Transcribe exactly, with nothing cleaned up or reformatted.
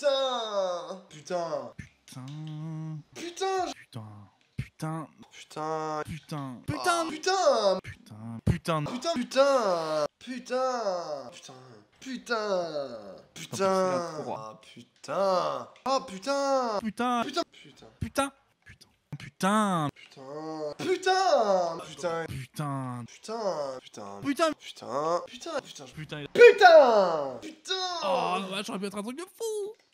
Putain. Putain. Putain. Putain. Putain. Putain. Putain. Putain. Putain. Putain. Putain. Putain. Putain. Putain. Putain. Putain. Putain. Putain. Ah putain. Ah putain. Putain. Putain. Putain. Putain. Putain. Putain. Putain. Putain. Putain. Putain. Putain. Putain. Putain. Putain. Putain. Putain. Putain. Putain. Oh, j'aurais pu être un truc de fou.